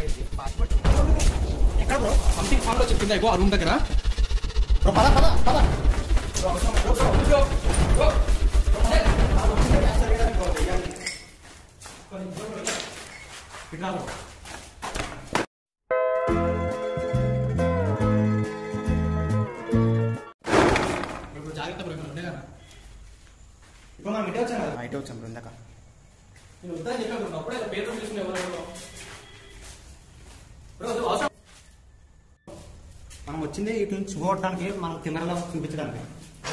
ఎక్కడ bro something form లో చెప్పిందా ఇగో ఆ రూమ్ దగ్గర బ్రో పద పద పద జాగ్రత్త బ్రో ఉండే కదా ఇప్పుడు మనం ఇటే వచ్చాం కదా ఇటే వచ్చాం బ్రో ఇందాక నేను వద్దని చెప్పాను అప్పుడే పేరు తీసుకుని ఎవరు మనం వచ్చింది ఇటు నుంచి చూడటానికి మనం కెమెరాలో చూపించడానికి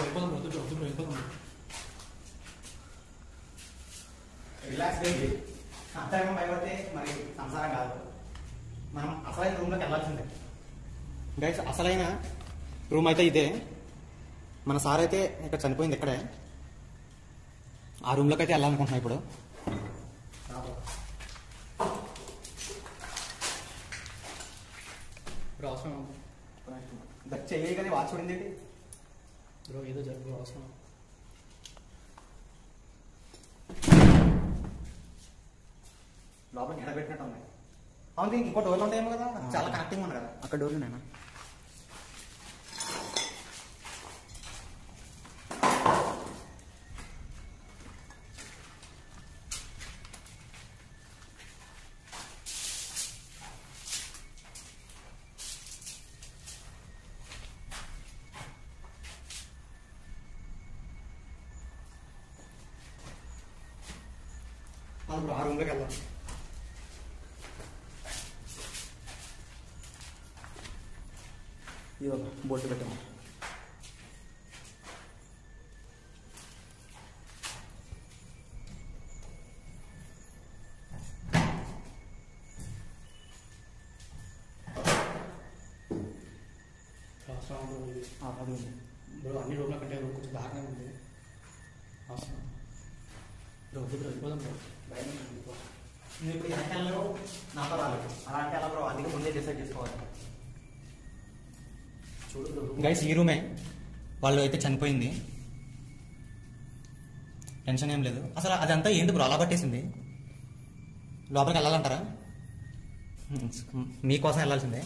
రిలాక్స్ అయ్యి అంతగా భయపడితే మరి సంసారం కాదు. మనం అసలైన రూమ్లోకి వెళ్ళాల్సిందే గైస్. అసలైన రూమ్ అయితే ఇదే. మన సార్ అయితే ఇక్కడ చనిపోయింది ఇక్కడే. ఆ రూమ్లోకి అయితే వెళ్ళాలనుకుంటున్నాం ఇప్పుడు. బ్రో అవసరం చెయ్యి కదా వాచ్ చూడింది బ్రో ఏదో జరుగు అవసరం లోపల ఎడబెట్టినట్టు ఉన్నాయి. అవును దీనికి ఇంకో డోర్లు ఉంటాయేమో కదా, చాలా కనెక్టింగ్ ఉంది కదా అక్కడ డోర్లు నేను. ఆ రూమ్లోకి వెళ్దాం. ఇది ఒక బోర్డు పెట్టాము. అది ఉంది బ్రో. అన్ని రూమ్ల కంటే రూమ్ కొంచెం దారుణంగా ఉంది. అవసరం బ్రో వద్దు బ్రో వెళ్ళిపోదాం బ్రో. నువ్వు ఇప్పుడు వెనకాలలో నాతో రాలేదు అలా అంటే అలా బ్రో. అందుకే ముందే డిసైడ్ చేసుకోవాలి. చూడు బ్రో గైస్ ఈ రూమే వాళ్ళు అయితే చనిపోయింది. టెన్షన్ ఏం లేదు అసలు. అదంతా ఏంటి బ్రో అలా పట్టేసింది? లోపలికి వెళ్ళాలంటారా? మీకోసం వెళ్ళాల్సిందే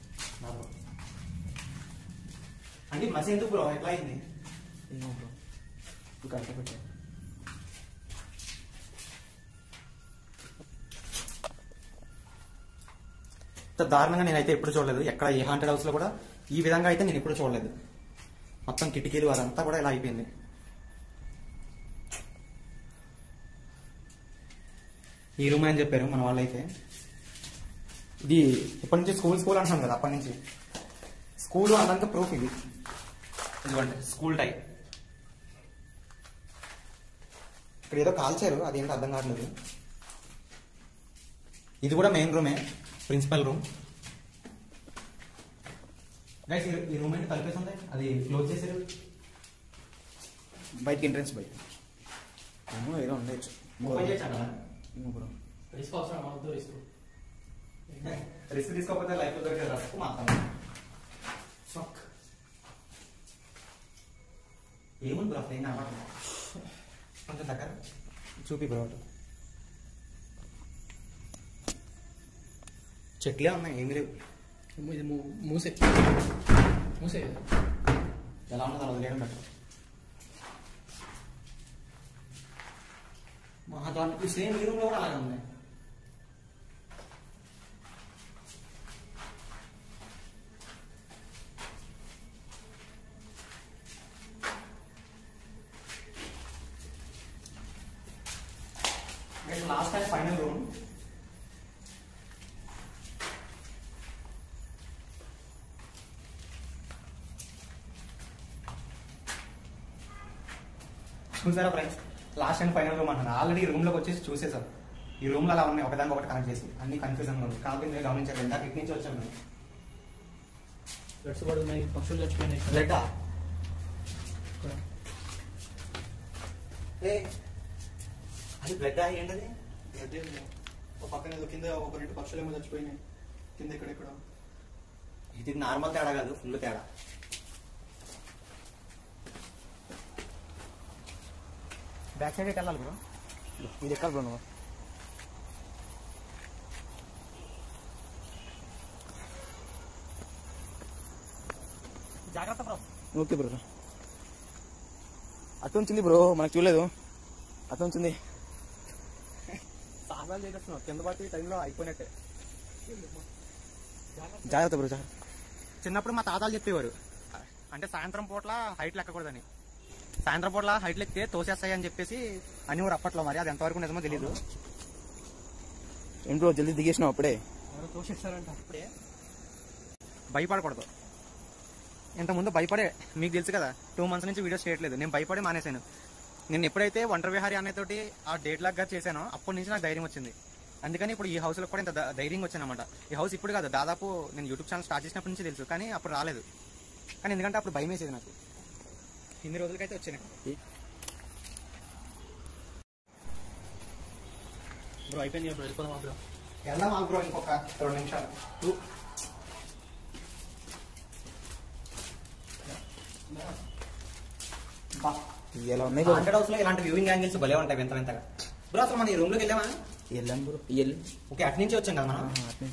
అంటే మసి ఎందుకు బ్రో? ఎట్లా అయింది ఏమో బ్రో ఇంకా అంత పెట్టా. దారుణంగా నేనైతే ఎప్పుడు చూడలేదు. ఎక్కడ ఏ హాంటెడ్ హౌస్ లో కూడా ఈ విధంగా అయితే నేను ఎప్పుడు చూడలేదు. మొత్తం కిటికీలు అదంతా కూడా ఇలా అయిపోయింది. ఈ రూమ్ అని చెప్పారు మన వాళ్ళు అయితే. ఇది ఇప్పటి నుంచి స్కూల్ అంటున్నాం కదా, అప్పటి నుంచి స్కూల్ అన్నంత ప్రూఫ్ ఇది. ఇదిగోండి స్కూల్ టైప్. ఇక్కడ ఏదో కాల్చారు, అదేంటో అర్థం కావట్లేదు. ఇది కూడా మెయిన్ రూమే, ప్రిన్సిపల్ రూమ్. గైస్ ఈ రూమ్ ఏంటి తలిపేసి ఉంది, అది క్లోజ్ చేశారు. బయటకి ఎంట్రెన్స్ బయట ఏదో ఉండొచ్చు. రిస్క్ అవసరం అవద్దు. రిస్క్ తీసుకోకపోతే లైఫ్ లో దొరికే రస్క్ మాత్రం ఏముంది బ్రో? ఏం కనపడుతుంది కొంచెం దగ్గర చూపి బ్రో. చెట్లే ఉన్నాయి, ఏమి లేవు. ఇది మూసే ఎలా ఉన్నది అలా వదిలేయడం బెటర్. మా దాంట్లో సేమ్ ఈ రూమ్లో కూడా అలాగే ఉన్నాయి. Last time final room. చూసారా friends, last and final room అంటున్నా. ఆల్రెడీ ఈ రూమ్ లోకి వచ్చేసి చూసేసాం. ఈ రూమ్ లో అలా ఉన్నాయి, ఒకదానికి ఒకటి కనెక్ట్ చేసి. అన్ని కన్ఫ్యూజన్ ఉంది కాబట్టి మీరు గమనించారు. ఇందాక ఇటు నుంచి వచ్చాం మేము. బ్లడ్స్ పడుతున్నాయి, పక్షులు చచ్చిపోయినాయి. బ్లడ్ అది బ్లడ్ ఏంటది? ఒక పక్కన ఏదో కింద ఒక రెండు పక్షులు ఏమో చచ్చిపోయినాయి కింద ఎక్కడెక్కడ. ఇది నార్మల్ తేడా కాదు, ఫుల్ తేడా. బ్యాక్ సైడ్ వెళ్ళాలి బ్రో. ఇది ఎక్కడ బ్రో నువ్వు? జాగ్రత్త బ్రో. Okay bro. అటు ఉంచింది బ్రో, మనకు చూడలేదు. అటు ఉంచింది. సాహసాలు చేసేస్తున్నావు, కింద పడితే ఈ టైంలో అయిపోయినట్టే. జాగ్రత్త బ్రో, జాగ్రత్త. చిన్నప్పుడు మా తాతాలు చెప్పేవారు, అంటే సాయంత్రం పూట్ల హైట్లు ఎక్కకూడదని. సాయంత్రం పూట్ల హైట్లు ఎక్కితే తోసేస్తాయి అని చెప్పేసి అనేవారు అప్పట్లో. మరి అది ఎంతవరకు నిజమో తెలీదు. ఏం బ్రో జల్దీ దిగేసినావు అప్పుడే? తోసేస్తారంట. అప్పుడే భయపడకూడదు. ఇంతకుముందు భయపడే, మీకు తెలుసు కదా 2 months నుంచి వీడియోస్ చేయట్లేదు. నేను భయపడి మానేశాను. నేను ఎప్పుడైతే ఒంటరి విహారీ అనేతోటి ఆ డేట్ లాగా చేశానో అప్పటి నుంచి నాకు ధైర్యం వచ్చింది. అందుకని ఇప్పుడు ఈ హౌస్లో కూడా ఇంత ధైర్యంగా వచ్చానమాట. ఈ హౌస్ ఇప్పుడు కాదు, దాదాపు నేను యూట్యూబ్ ఛానల్ స్టార్ట్ చేసినప్పటి నుంచి తెలుసు, కానీ అప్పుడు రాలేదు. కానీ ఎందుకంటే అప్పుడు భయం వేసేది నాకు. ఇన్ని రోజులకైతే వచ్చాను బ్రో. అయిపోయింది బ్రో, వెళ్ళిపోదాం బ్రో. వెళ్దాం బ్రో, ఇంకొక 2 నిమిషాలు. ఎలా ఉన్నాయి బ్రో? హండ్రెడ్ హౌస్ లో ఇలాంటి వ్యూయింగ్ యాంగిల్స్ భలే ఉంటాయి వింత వింతగా. బ్రో అసలు మన ఈ రూమ్ లోకి వెళ్ళామా? వెళ్ళాం బ్రో. ఓకే, అటు నుంచి వచ్చాం కదా మనం.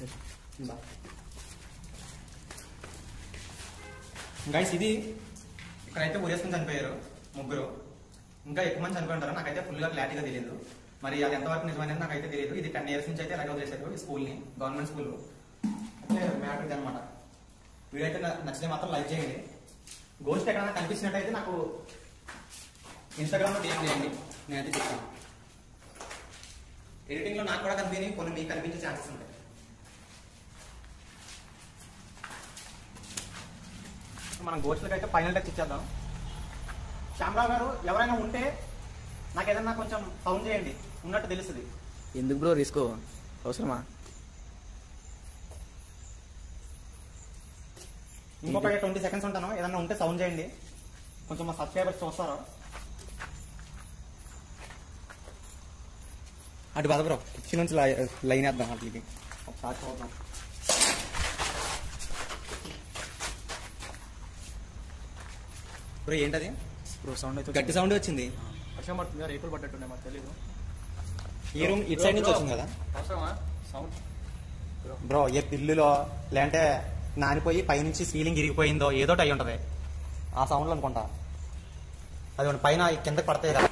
గైస్ ఇది ఇక్కడైతే ఊరేసుకుని చనిపోయారు 3. ఇంకా ఎక్కువ మంది చనిపోయి నాకైతే ఫుల్ గా క్లారిటీగా తెలియదు. మరి అది ఎంతవరకు నిజమైనది నాకైతే తెలియదు. ఇది 10 years నుంచి అయితే అలాగే వదిలేశారు ఈ స్కూల్ ని, గవర్నమెంట్ స్కూల్. అంటే మ్యాటర్ ఇది అనమాట. వీడైతే నచ్చితే మాత్రం లైక్ చేయండి. గోస్ట్ ఎక్కడైనా కనిపించినట్టయితే నాకు ఇన్స్టాగ్రామ్ లో DM చేయండి, నేనైతే చెప్తాను. ఎడిటింగ్ లో నాకు కూడా కనిపించి కొన్ని మీకు కనిపించే ఛాన్సెస్ ఉంటాయి. మనం గోస్ట్లకి అయితే ఫైనల్ టచ్ ఇచ్చేద్దాం. శ్యామరావు గారు ఎవరైనా ఉంటే నాకు ఏదన్నా కొంచెం సౌండ్ చేయండి, ఉన్నట్టు తెలుస్తుంది. ఎందుకు బ్రో రిస్క్, అవసరమా? ఇంకొక 20 seconds ఉంటాను, ఏదన్నా ఉంటే సౌండ్ చేయండి, కొంచెం మా సబ్స్క్రైబర్స్ చూస్తారు. అటు బాధ బ్రో, కిచెన్ నుంచి లైన్ వేద్దాం వాటికి ఒకసారి చూద్దాం. బ్రో ఏంటది? బ్రో సౌండ్ అయితే గట్టి సౌండ్ వచ్చింది. వర్షం పడుతుంది, రేకులు పడ్డట్టున్నాయి, మాకు తెలీదు. ఈ రూమ్ ఇటు సైడ్ నుంచి వచ్చింది కదా అవసరమా సౌండ్? బ్రో. ఏ పిల్లులో లేదంటే నానిపోయి పైనుంచి సీలింగ్ ఇరిగిపోయిందో ఏదోటి అయి ఉంటది ఆ సౌండ్లో అనుకుంటా. అది పైన కిందకి పడతాయి కదా.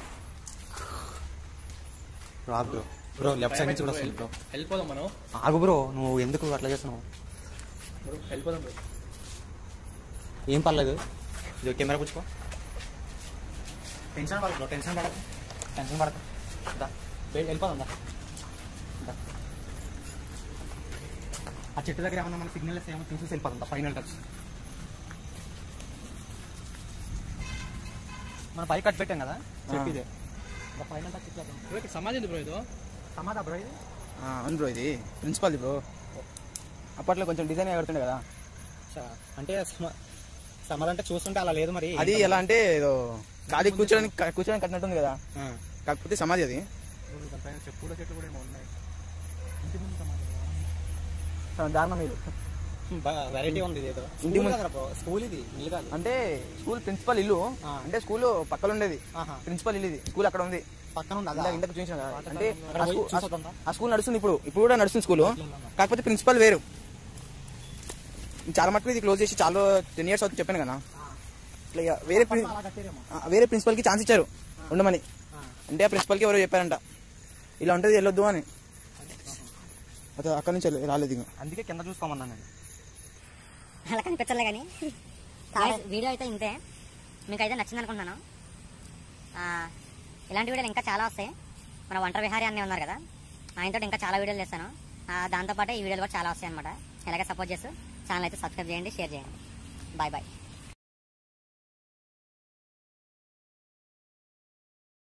రాదు బ్రో. బ్రో లెఫ్ట్ సైడ్ నుంచి కూడా వస్తుంది బ్రో. వెళ్ళిపోదాం మనం. ఆగు బ్రో, నువ్వు ఎందుకు అట్లా చేస్తున్నావు? బ్రో వెళ్ళిపోదాం బ్రో. ఏం పర్లేదు, ఇది కెమెరా పుచ్చుకో. టెన్షన్ పడదు బ్రో, టెన్షన్ పడదు, టెన్షన్ పడదు. వెళ్ళిపోదాం దా. ఆ చెట్టు దగ్గర ఏమన్నా మన సిగ్నల్స్ ఏమో చూసి వెళ్ళిపోతుందా ఫైనల్ టచ్. మన పై కట్ పెట్టాం కదా చెప్పిదే, ఫైనల్ టచ్ ఇచ్చేద్దాం. బ్రో ఇక్కడ సమాధి ఉంది బ్రో, ఇది సమాధా బ్రో ఇది? అవును బ్రో, ఇది ప్రిన్సిపాల్ బ్రో. అప్పట్లో కొంచెం డిజైన్ కడుతుండే కదా. అంటే సమాధి అంటే చూస్తుంటే అలా లేదు మరి. అది ఎలా అంటే ఏదో ఖాళీ కూర్చోడానికి కట్టినట్టుంది కదా, కాకపోతే సమాధి అది. చెప్పుల చెట్లు కూడా ఏమో ఉన్నాయి. దారుణం ఇది. వెరైటీ ఉంది ఇది. ఇంటి ముందు స్కూల్ ఇది ఇల్లు కాదు. అంటే స్కూల్ ప్రిన్సిపల్ ఇల్లు, అంటే స్కూల్ పక్కన ఉండేది. ప్రిన్సిపల్ ఇల్లు ఇది, స్కూల్ అక్కడ ఉంది పక్కన ఉంది. ఇంతకు చూసాను కదా. అంటే ఆ స్కూల్ నడుస్తుంది, ఇప్పుడు కూడా నడుస్తుంది స్కూల్, కాకపోతే ప్రిన్సిపల్ వేరు. చాలా మటుకు ఇది క్లోజ్ చేసి చాలా 10 years అవుతుంది చెప్పాను కదా. ఇట్లా వేరే ప్రిన్సిపల్ కి ఛాన్స్ ఇచ్చారు ఉండమని. అంటే ఆ ప్రిన్సిపల్ కి ఎవరో చెప్పారంట ఇలా ఉంటుంది వెళ్ళొద్దు అని. అదే అక్కడి నుంచి రాలేదు ఇంకా, అందుకే కింద చూసుకోమన్నాను నేను. అలా కనిపించలే కానీ వీడియో అయితే ఇంతే. మీకైతే నచ్చింది అనుకుంటున్నాను. ఇలాంటి వీడియోలు ఇంకా చాలా వస్తాయి. మన ఒంటరి విహారీ అన్నీ ఉన్నారు కదా, ఆయనతో ఇంకా చాలా వీడియోలు చేస్తాను. దాంతోపాటు ఈ వీడియోలు కూడా చాలా వస్తాయి అనమాట. ఇలాగే సపోర్ట్ చేస్తూ ఛానల్ అయితే సబ్స్క్రైబ్ చేయండి, షేర్ చేయండి. Bye bye.